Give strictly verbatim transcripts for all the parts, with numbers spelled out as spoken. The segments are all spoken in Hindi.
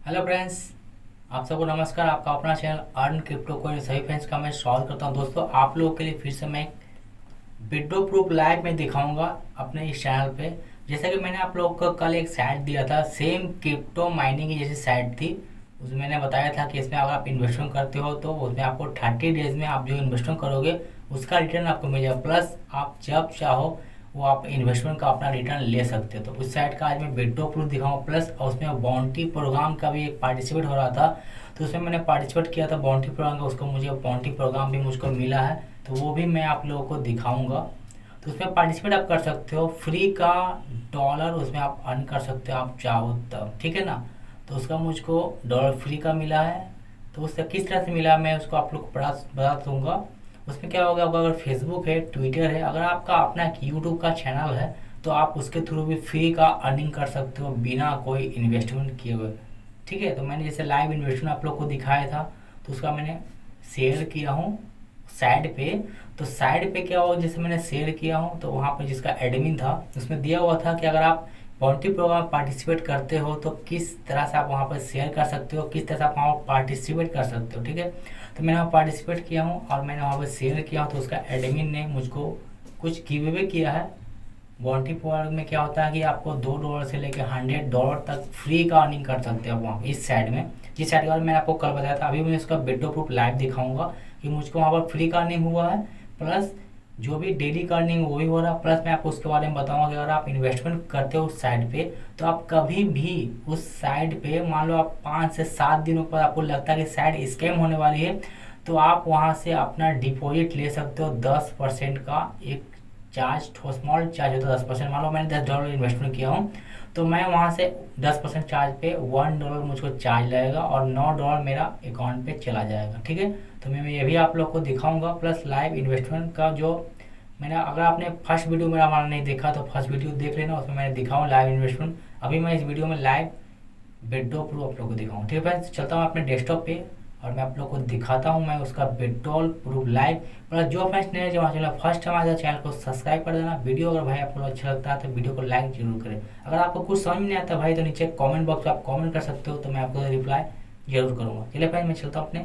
हेलो फ्रेंड्स, आप सबको नमस्कार। आपका अपना चैनल अर्न क्रिप्टो कॉइन सभी फ्रेंड्स का मैं स्वागत करता हूं। दोस्तों, आप लोगों के लिए फिर से मैं एक विड्रो प्रूफ लाइव में दिखाऊंगा अपने इस चैनल पे। जैसा कि मैंने आप लोगों को कल एक साइट दिया था, सेम क्रिप्टो माइनिंग की जैसी साइट थी। उसमें मैंने बताया था कि इसमें अगर आप इन्वेस्टमेंट करते हो तो उसमें आपको थर्टी डेज में आप जो इन्वेस्टमेंट करोगे उसका रिटर्न आपको मिल जाएगा, प्लस आप जब चाहो वो आप इन्वेस्टमेंट का अपना रिटर्न ले सकते हो। तो उस साइट का आज मैं विड्रो प्रूफ दिखाऊंगा, प्लस उसमें बाउंटी प्रोग्राम का भी एक पार्टिसिपेट हो रहा था। तो उसमें मैंने पार्टिसिपेट किया था बाउंटी प्रोग्राम का, उसको मुझे बाउंटी प्रोग्राम भी मुझको मिला है, तो वो भी मैं आप लोगों को दिखाऊंगा। तो उसमें पार्टिसिपेट आप कर सकते हो, फ्री का डॉलर उसमें आप अर्न कर सकते हो आप चाहो तब, ठीक है ना। तो उसका मुझको डॉलर फ्री का मिला है। तो उसका किस तरह से मिला मैं उसको आप लोग को बता बता दूंगा। उसमें क्या होगा, अगर फेसबुक है, ट्विटर है, अगर आपका अपना एक यूट्यूब का चैनल है तो आप उसके थ्रू भी फ्री का अर्निंग कर सकते हो बिना कोई इन्वेस्टमेंट किए हुए, ठीक है। तो मैंने जैसे लाइव इन्वेस्टमेंट आप लोग को दिखाया था, तो उसका मैंने शेयर किया हूँ साइड पे। तो साइड पे क्या हुआ, जैसे मैंने शेयर किया हूँ तो वहाँ पर जिसका एडमिन था उसमें दिया हुआ था कि अगर आप बाउंटी प्रोग्राम पार्टिसिपेट करते हो तो किस तरह से आप वहाँ पर शेयर कर सकते हो, किस तरह से आप वहाँ पार्टिसिपेट कर सकते हो, ठीक है। तो मैंने वहाँ पार्टिसिपेट किया हूँ और मैंने वहाँ पर शेयर किया हूँ। तो उसका एडमिन ने मुझको कुछ गिव अवे किया है। बाउंटी प्रोग्राम में क्या होता है कि आपको दो डॉलर से लेकर हंड्रेड डॉलर तक फ्री का अर्निंग कर सकते हो वहाँ इस साइड में, जिस साइड के बारे में मैंने आपको कल बताया था। अभी मैं इसका विड्रो प्रूफ लाइव दिखाऊंगा कि मुझको वहाँ पर फ्री का अर्निंग हुआ है, प्लस जो भी डेली का अर्निंग वो भी हो रहा है। प्लस मैं आपको उसके बारे में बताऊंगा कि अगर आप इन्वेस्टमेंट करते हो उस साइड पे तो आप कभी भी उस साइड पे मान लो आप पाँच से सात दिनों पर आपको लगता है कि साइड स्कैम होने वाली है, तो आप वहाँ से अपना डिपॉजिट ले सकते हो। दस परसेंट का एक चार्ज, स्मॉल चार्ज होता है दस परसेंट। मान लो मैंने दस डॉलर इन्वेस्टमेंट किया हूँ तो मैं वहाँ से दस परसेंट चार्ज पे वन डॉलर मुझको चार्ज लगेगा और नौ डॉलर मेरा अकाउंट पे चला जाएगा, ठीक है। तो मैं ये भी आप लोग को दिखाऊंगा, प्लस लाइव इन्वेस्टमेंट का जो मैंने, अगर आपने फर्स्ट वीडियो मेरा हमारा नहीं देखा तो फर्स्ट वीडियो देख लेना, उसमें मैंने दिखाऊँ लाइव इन्वेस्टमेंट। अभी मैं इस वीडियो में लाइव विड्रॉ प्रूफ आप लोग को दिखाऊँ, ठीक है फ्रेंड्स। चलता हूँ अपने डेस्कटॉप पे और मैं आप लोग को दिखाता हूँ मैं उसका विड्रॉल प्रूफ लाइव। और जो फ्रेंड्स नए जो चैनल फर्स्ट हमारे चैनल को सब्सक्राइब कर देना। वीडियो अगर भाई आपको अच्छा लगता है तो वीडियो को लाइक जरूर करें। अगर आपको कुछ समझ नहीं आता भाई तो नीचे कमेंट बॉक्स में आप कमेंट कर सकते हो, तो मैं आपको रिप्लाई जरूर करूँगा। चलिए फ्रेंड, मैं चलता हूँ अपने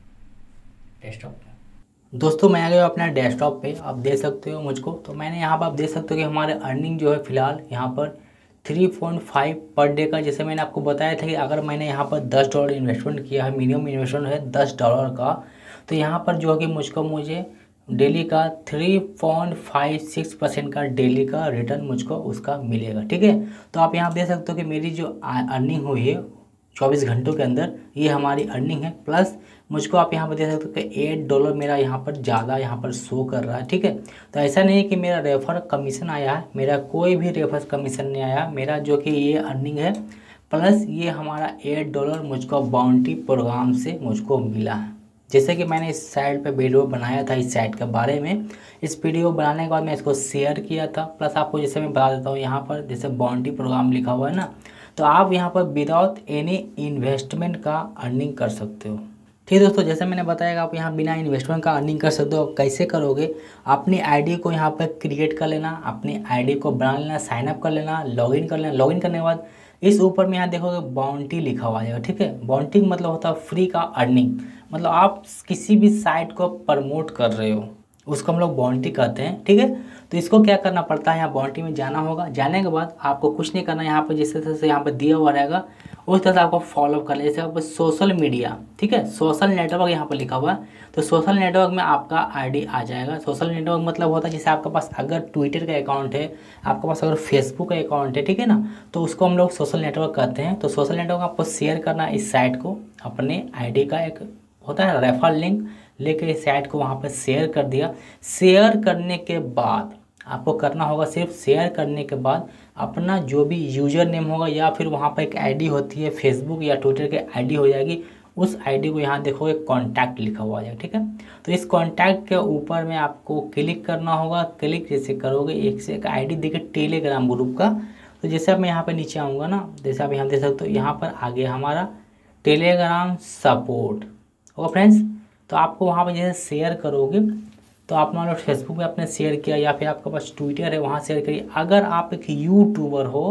डेस्कटॉप पे। दोस्तों, मैं आ गया अपना डेस्कटॉप पे, आप देख सकते हो मुझको। तो मैंने यहाँ पर आप देख सकते हो कि हमारे अर्निंग जो है फिलहाल यहाँ पर three point five per day का। जैसे मैंने आपको बताया था कि अगर मैंने यहाँ पर दस डॉलर इन्वेस्टमेंट किया है, मिनिमम इन्वेस्टमेंट है दस डॉलर का, तो यहाँ पर जो है कि मुझको मुझे डेली का three point five six percent का डेली का रिटर्न मुझको उसका मिलेगा, ठीक है। तो आप यहाँ देख सकते हो कि मेरी जो अर्निंग हुई है चौबीस घंटों के अंदर, ये हमारी अर्निंग है। प्लस मुझको आप यहाँ पर देख सकते हो कि एट डॉलर मेरा यहाँ पर ज़्यादा यहाँ पर शो कर रहा है, ठीक है। तो ऐसा नहीं है कि मेरा रेफर कमीशन आया है, मेरा कोई भी रेफर कमीशन नहीं आया। मेरा जो कि ये अर्निंग है, प्लस ये हमारा एट डॉलर मुझको बाउंटी प्रोग्राम से मुझको मिला है। जैसे कि मैंने इस साइट पे वीडियो बनाया था इस साइट के बारे में, इस वीडियो बनाने के बाद मैं इसको शेयर किया था। प्लस आपको जैसे मैं बता देता हूँ, यहाँ पर जैसे बाउंटी प्रोग्राम लिखा हुआ है ना, तो आप यहाँ पर विदाउट एनी इन्वेस्टमेंट का अर्निंग कर सकते हो, ठीक है दोस्तों। जैसे मैंने बताया आप यहाँ बिना इन्वेस्टमेंट का अर्निंग कर सकते हो। कैसे करोगे, अपनी आईडी को यहाँ पर क्रिएट कर लेना, अपनी आईडी को बना लेना, साइन अप कर लेना, लॉगिन कर लेना। लॉगिन करने के बाद इस ऊपर में यहाँ देखोगे बाउंटी लिखा हुआ जाएगा, ठीक है। बाउंटी मतलब होता है फ्री का अर्निंग, मतलब आप किसी भी साइट को प्रमोट कर रहे हो उसको हम लोग बाउंटी कहते हैं, ठीक है। तो इसको क्या करना पड़ता है, यहाँ बाउंटी में जाना होगा। जाने के बाद आपको कुछ नहीं करना, यहाँ पर जिस तरह से यहाँ पर दिया हुआ रहेगा उस तरह से आपको फॉलो कर ले। जैसे आप सोशल मीडिया, ठीक है, सोशल नेटवर्क यहाँ पर लिखा हुआ है, तो सोशल नेटवर्क में आपका आईडी आ जाएगा। सोशल नेटवर्क मतलब होता है जैसे आपके पास अगर ट्विटर का अकाउंट है, आपके पास अगर फेसबुक का अकाउंट है, ठीक है ना, तो उसको हम लोग सोशल नेटवर्क कहते हैं। तो सोशल नेटवर्क आपको शेयर करना इस साइट को, अपने आईडी का एक होता है रेफर लिंक लेके इस साइट को वहाँ पर शेयर कर दिया। शेयर करने के बाद आपको करना होगा, सिर्फ शेयर करने के बाद अपना जो भी यूज़र नेम होगा या फिर वहाँ पर एक आईडी होती है फेसबुक या ट्विटर की आईडी हो जाएगी, उस आईडी को यहाँ देखोगे कॉन्टैक्ट लिखा हुआ है, ठीक है। तो इस कॉन्टैक्ट के ऊपर में आपको क्लिक करना होगा। क्लिक जैसे करोगे एक से एक आईडी देखिए टेलीग्राम ग्रुप का। तो जैसे अब मैं यहाँ पर नीचे आऊँगा ना, जैसे आप यहाँ देख सकते हो, यहाँ पर आगे हमारा टेलीग्राम सपोर्ट होगा फ्रेंड्स। तो आपको वहाँ पर जैसे शेयर करोगे तो आप मान लो फेसबुक पे आपने शेयर किया या फिर आपके पास ट्विटर है वहाँ शेयर करिए। अगर आप एक यूट्यूबर हो,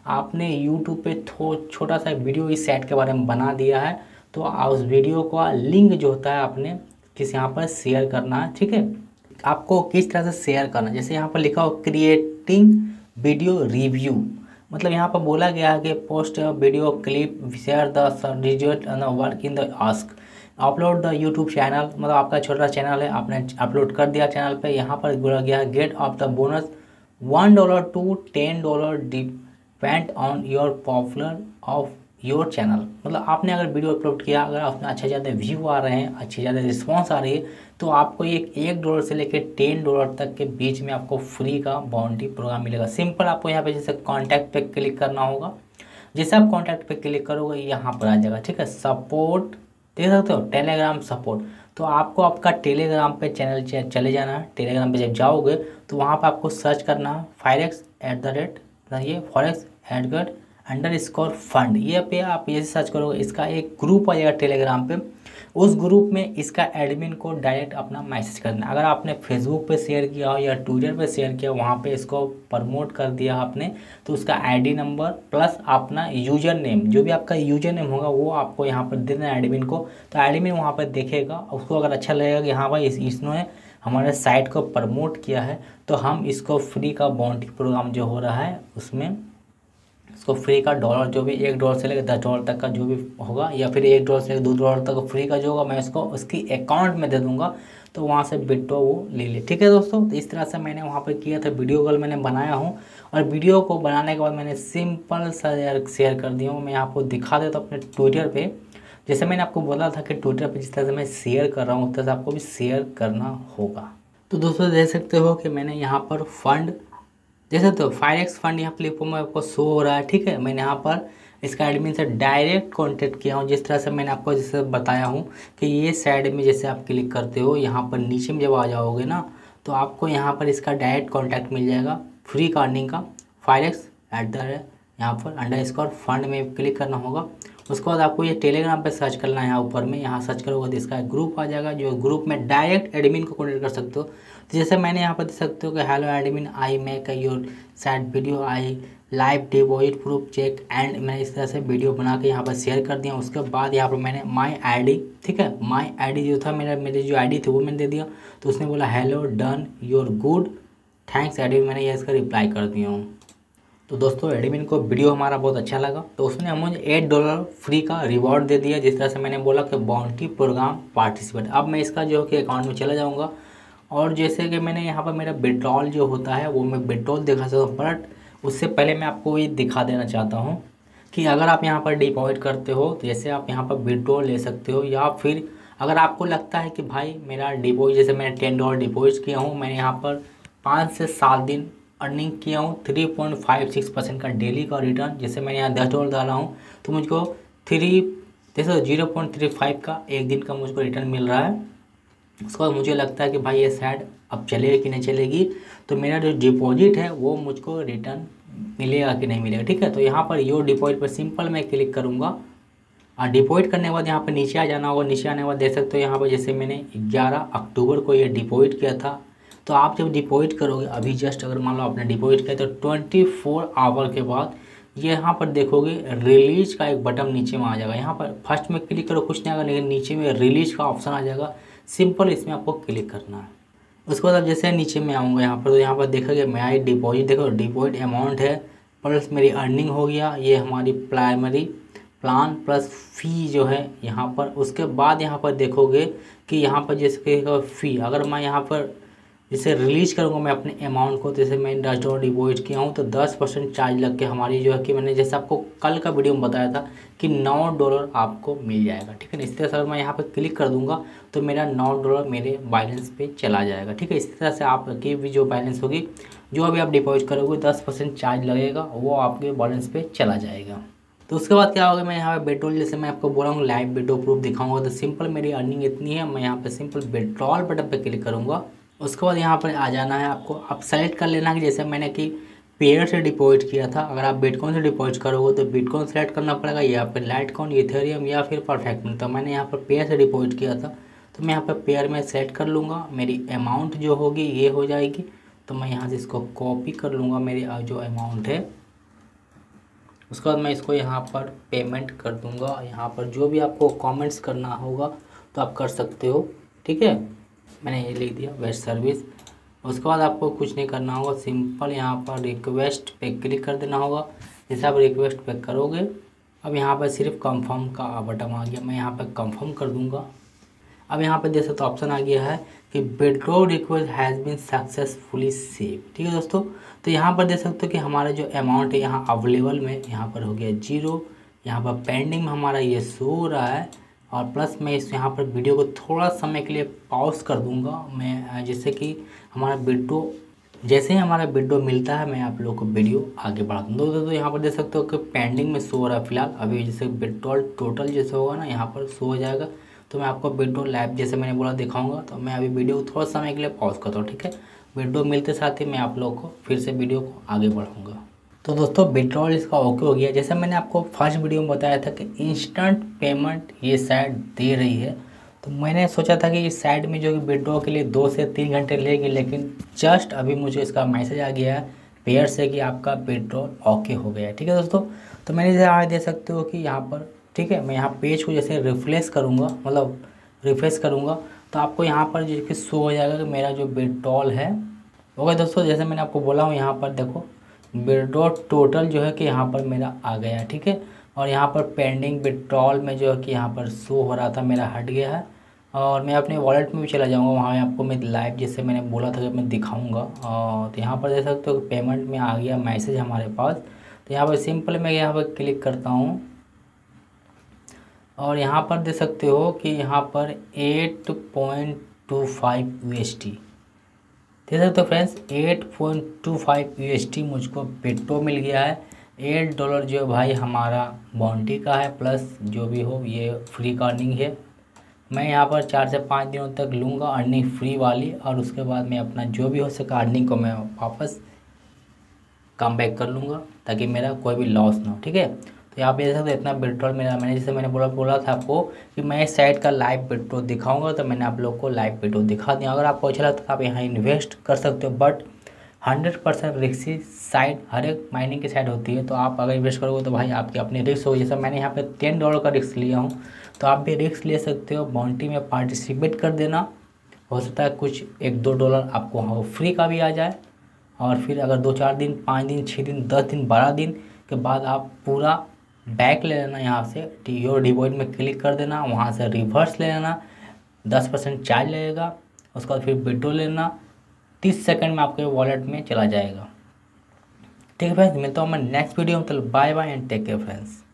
आपने यूट्यूब पे थो छोटा सा वीडियो इस साइट के बारे में बना दिया है, तो आप उस वीडियो का लिंक जो होता है आपने किस यहाँ पर शेयर करना है। ठीक है, आपको किस तरह से शेयर करना है, जैसे यहाँ पर लिखा हो क्रिएटिंग वीडियो रिव्यू, मतलब यहाँ पर बोला गया है कि post video clip, share the result and work in the ask, upload the YouTube channel, मतलब आपका छोटा चैनल है, आपने अपलोड कर दिया चैनल पे, यहाँ पर बोला गया है get of the bonus one dollar to ten dollar depend on your popular of your channel, मतलब आपने अगर वीडियो अपलोड किया, अगर आपने अच्छे ज़्यादा व्यू आ रहे हैं, अच्छी ज़्यादा रिस्पॉन्स आ रही है, तो आपको एक एक डॉलर से लेकर टेन डॉलर तक के बीच में आपको फ्री का बाउंड्री प्रोग्राम मिलेगा। सिंपल आपको यहाँ पे जैसे कॉन्टैक्ट पे क्लिक करना होगा, जैसे आप कॉन्टैक्ट पे क्लिक करोगे यहाँ पर आ जाएगा। ठीक है, सपोर्ट देख सकते हो, टेलीग्राम सपोर्ट, तो आपको आपका टेलीग्राम पे चैनल चले जाना है। टेलीग्राम पे जब जाओगे तो वहाँ पे आपको सर्च करना है फायरेक्स एट द रेट, ये forex at the underscore fund, ये पे आप ये सर्च करोगे, इसका एक ग्रुप आ जाएगा टेलीग्राम पे, उस ग्रुप में इसका एडमिन को डायरेक्ट अपना मैसेज करना। अगर आपने फेसबुक पे शेयर किया हो या ट्विटर पे शेयर किया, वहाँ पे इसको प्रमोट कर दिया आपने, तो उसका आईडी नंबर प्लस अपना यूजर नेम, जो भी आपका यूजर नेम होगा वो आपको यहाँ पर देना है एडमिन को, तो एडमिन वहाँ पर देखेगा, उसको अगर अच्छा लगेगा कि हाँ भाई इस इसने हमारे साइट को प्रमोट किया है, तो हम इसको फ्री का बाउंड्री प्रोग्राम जो हो रहा है उसमें इसको फ्री का डॉलर, जो भी एक डॉलर से लेकर दस डॉलर तक का जो भी होगा, या फिर एक डॉलर से लेकर दो डॉलर तक फ्री का जो होगा, मैं इसको उसकी अकाउंट में दे दूंगा, तो वहाँ से बिट्टो वो ले ले। ठीक है दोस्तों, तो इस तरह से मैंने वहाँ पर किया था, वीडियो कॉल मैंने बनाया हूँ, और वीडियो को बनाने के बाद मैंने सिंपल सा यार शेयर कर दिया हूँ। मैं आपको दिखा देता हूँ अपने ट्विटर पर, जैसे मैंने आपको बोला था कि ट्विटर पर जिस तरह से मैं शेयर कर रहा हूँ उस तरह से आपको भी शेयर करना होगा। तो दोस्तों देख सकते हो कि मैंने यहाँ पर फंड जैसे तो फायरेक्स फंड यहाँ प्लेटफॉर्म में आपको शो हो रहा है। ठीक है, मैंने यहाँ पर इसका एडमिन से डायरेक्ट कांटेक्ट किया हूँ, जिस तरह से मैंने आपको जैसे बताया हूँ कि ये साइड में जैसे आप क्लिक करते हो, यहाँ पर नीचे में जब आ जाओगे ना, तो आपको यहाँ पर इसका डायरेक्ट कॉन्टैक्ट मिल जाएगा फ्री का अर्निंग का, फायरेक्स एट द यहाँ पर अंडर स्कोर फंड में क्लिक करना होगा। उसके बाद आपको ये टेलीग्राम पे सर्च करना है, यहाँ ऊपर में यहाँ सर्च करोगे तो इसका ग्रुप आ जाएगा, जो ग्रुप में डायरेक्ट एडमिन को कॉन्टेक्ट कर सकते हो। तो जैसे मैंने यहाँ पर देख सकते हो कि hello admin, I make your side video, I live deposit proof check and, मैंने इस तरह से वीडियो बना के यहाँ पर शेयर कर दिया। उसके बाद यहाँ पर मैंने माई आई ठीक है, माई आई जो था मेरा, मेरी जो आई थी वो मैंने दे दिया, तो उसने बोला hello done your good thanks admin, मैंने ये इसका रिप्लाई कर दिया हूँ। तो दोस्तों एडमिन को वीडियो हमारा बहुत अच्छा लगा, तो उसने मुझे एट डॉलर फ्री का रिवॉर्ड दे दिया, जिस तरह से मैंने बोला कि बाउंड्री प्रोग्राम पार्टिसिपेट। अब मैं इसका जो है कि अकाउंट में चला जाऊंगा, और जैसे कि मैंने यहाँ पर मेरा विड्रॉल जो होता है वो मैं विड्रॉल दिखा सकता हूँ, बट उससे पहले मैं आपको ये दिखा देना चाहता हूँ कि अगर आप यहाँ पर डिपॉजिट करते हो तो जैसे आप यहाँ पर विड्रॉल ले सकते हो, या फिर अगर आपको लगता है कि भाई मेरा डिपॉजिट, जैसे मैंने टेन डॉलर डिपॉजिट किया हूँ, मैंने यहाँ पर पाँच से सात दिन अर्निंग किया हूँ, three point five six percent का डेली का रिटर्न, जैसे मैंने यहाँ दस डॉलर डाला हूँ तो मुझको थ्री जैसे जीरो पॉइंट थ्री फाइव का एक दिन का मुझको रिटर्न मिल रहा है। उसके बाद मुझे लगता है कि भाई ये साइड अब चलेगी कि नहीं चलेगी, तो मेरा जो डिपॉजिट है वो मुझको रिटर्न मिलेगा कि नहीं मिलेगा। ठीक है, तो यहाँ पर योर डिपॉजिट पर सिंपल मैं क्लिक करूँगा, और डिपॉजिट करने के बाद यहाँ पर नीचे आ जाना होगा। नीचे आने के बाद देख सकते हो यहाँ पर जैसे मैंने ग्यारह अक्टूबर को ये डिपॉजिट किया था, तो आप जब डिपॉजिट करोगे अभी जस्ट अगर मान लो आपने डिपॉजिट किया तो ट्वेंटी फोर आवर के बाद ये यहाँ पर देखोगे रिलीज का एक बटन नीचे में आ जाएगा। यहाँ पर फर्स्ट में क्लिक करो कुछ नहीं आएगा, लेकिन नीचे में रिलीज का ऑप्शन आ जाएगा, सिंपल इसमें आपको क्लिक करना है। उसके बाद अब जैसे नीचे में आऊँगा यहाँ पर, तो यहाँ पर देखोगे मैं डिपॉजिट, देखो डिपॉजिट अमाउंट है प्लस मेरी अर्निंग हो गया, ये हमारी प्राइमरी प्लान प्लस फ़ी जो है यहाँ पर। उसके बाद यहाँ पर देखोगे कि यहाँ पर जैसे फ़ी, अगर मैं यहाँ पर जैसे रिलीज करूँगा मैं अपने अमाउंट को, जैसे मैं दस डॉलर डिपॉजिट किया हूँ तो दस परसेंट चार्ज लग के हमारी जो है कि मैंने जैसे आपको कल का वीडियो में बताया था कि नौ डॉलर आपको मिल जाएगा। ठीक है ना, इस तरह से अगर मैं यहाँ पर क्लिक कर दूँगा तो मेरा नौ डॉलर मेरे बैलेंस पे चला जाएगा। ठीक है, इस तरह से आपकी भी जो बैलेंस होगी, जो अभी आप डिपॉजिट करोगे दस परसेंट चार्ज लगेगा, वो आपके बैलेंस पे चला जाएगा। तो उसके बाद क्या होगा, मैं यहाँ पे विड्रॉल, जैसे मैं आपको बोला हूँ लाइव विड्रॉल प्रूफ दिखाऊंगा, तो सिंपल मेरी अर्निंग इतनी है, मैं यहाँ पे सिंपल विड्रॉल बटन पे क्लिक करूँगा। उसके बाद यहाँ पर आ जाना है आपको, अब सेलेक्ट कर लेना है कि जैसे मैंने कि पेयर से डिपॉजिट किया था, अगर आप बिटकॉइन से डिपॉजिट करोगे तो बिटकॉइन सेलेक्ट करना पड़ेगा, या फिर लाइटकॉइन, इथेरियम या फिर परफेक्ट में। तो मैंने यहाँ पर पेयर से डिपॉजिट किया था, तो मैं यहाँ पर पेयर में सेलेक्ट कर लूँगा, मेरी अमाउंट जो होगी ये हो जाएगी, तो मैं यहाँ से इसको कॉपी कर लूँगा, मेरी जो अमाउंट है उसके बाद मैं इसको यहाँ पर पेमेंट कर दूँगा। यहाँ पर जो भी आपको कमेंट्स करना होगा तो आप कर सकते हो, ठीक है। मैंने ये लिख दिया वेस्ट सर्विस। उसके बाद आपको कुछ नहीं करना होगा, सिंपल यहाँ पर रिक्वेस्ट पे क्लिक कर देना होगा। जैसे आप रिक्वेस्ट पे करोगे अब यहाँ पर सिर्फ कंफर्म का बटन आ गया, मैं यहाँ पर कंफर्म कर दूँगा। अब यहाँ पे देख सकते हो ऑप्शन आ गया है कि withdraw request has been successfully save, ठीक है दोस्तों। तो यहाँ पर देख सकते हो कि हमारा जो अमाउंट है यहाँ अवेलेबल में यहाँ पर हो गया जीरो, यहाँ पर पेंडिंग में हमारा ये शो हो रहा है। और प्लस मैं इस यहाँ पर वीडियो को थोड़ा समय के लिए पॉज कर दूँगा मैं, जिससे कि हमारा विड्रॉ जैसे ही हमारा विड्रॉ मिलता है मैं आप लोग को वीडियो आगे बढ़ा दूँ। दोस्तों तो यहाँ पर देख सकते हो कि पेंडिंग में शो हो रहा है फिलहाल। अभी जैसे विड्रॉल टोटल जैसे होगा ना यहाँ पर शो हो जाएगा, तो मैं आपको विड्रॉ लाइव जैसे मैंने बोला दिखाऊंगा। तो मैं अभी वीडियो को थोड़ा समय के लिए पॉज करता हूँ, ठीक है। विड्रॉ मिलते साथ ही मैं आप लोगों को फिर से वीडियो को आगे बढ़ाऊंगा। तो दोस्तों विड्रॉल इसका ओके हो गया। जैसे मैंने आपको फर्स्ट वीडियो में बताया था कि इंस्टेंट पेमेंट ये साइट दे रही है, तो मैंने सोचा था कि इस साइट में जो कि विड्रॉ के लिए दो से तीन घंटे लेगी, लेकिन जस्ट अभी मुझे इसका मैसेज आ गया है पेयर से कि आपका विड्रॉल ओके हो गया है, ठीक है दोस्तों। तो मैंने जैसे आप देख सकते हो कि यहाँ पर, ठीक है, मैं यहाँ पेज को जैसे रिफ्रेश करूँगा, मतलब रिफ्रेश करूँगा तो आपको यहाँ पर जो कि शो हो जाएगा कि मेरा जो विड्रॉल है ओके दोस्तों। जैसे मैंने आपको बोला हूँ यहाँ पर देखो विड्रॉ टोटल जो है कि यहाँ पर मेरा आ गया है, ठीक है। और यहाँ पर पेंडिंग विड्रॉल में जो है कि यहाँ पर शो हो रहा था मेरा हट गया है। और मैं अपने वॉलेट में भी चला जाऊँगा, वहाँ आपको मैं लाइव जैसे मैंने बोला था कि मैं दिखाऊँगा। तो यहाँ पर देख सकते हो कि पेमेंट में आ गया मैसेज हमारे पास। तो यहाँ पर सिंपल मैं यहाँ पर क्लिक करता हूँ और यहाँ पर देख सकते हो कि यहाँ पर eight point two five U S T देख सकते हो friends, eight point two five U S T मुझको विड्रॉ मिल गया है। एट डॉलर जो भाई हमारा बाउंटी का है, प्लस जो भी हो ये फ्री का अर्निंग है। मैं यहाँ पर चार से पाँच दिनों तक लूँगा अर्निंग फ्री वाली, और उसके बाद मैं अपना जो भी हो सका अर्निंग को मैं वापस कम बैक कर लूँगा ताकि मेरा कोई भी लॉस ना हो, ठीक है। तो यहाँ पे देख सकते हो इतना विड्रॉल मेरा, मैंने जैसे मैंने बोला बोला था आपको कि मैं इस साइट का लाइव विड्रॉ दिखाऊंगा, तो मैंने आप लोग को लाइव विड्रॉ दिखा दिया। अगर आपको अच्छा लगता है आप यहाँ इन्वेस्ट कर सकते हो, but hundred percent risky site हर एक माइनिंग की साइट होती है। तो आप अगर इन्वेस्ट करोगे तो भाई आपकी अपनी रिस्क हो। जैसे मैंने यहाँ पे टेन डॉलर का रिस्क लिया हूँ, तो आप भी रिस्क ले सकते हो। बाउंटी में पार्टिसिपेट कर देना, हो सकता है कुछ एक दो डॉलर आपको वहाँ फ्री का भी आ जाए। और फिर अगर दो चार दिन, पाँच दिन, छः दिन, दस दिन, बारह दिन के बाद आप पूरा बैक ले लेना, यहाँ से योर डिपॉजिट में क्लिक कर देना, वहाँ से रिवर्स ले लेना, दस परसेंट चार्ज लगेगा। उसके बाद फिर विड्रॉ लेना, तीस सेकंड में आपके वॉलेट में चला जाएगा, ठीक है फ्रेंड्स। मिलता हूँ मैं नेक्स्ट वीडियो में, तो bye bye and take care friends.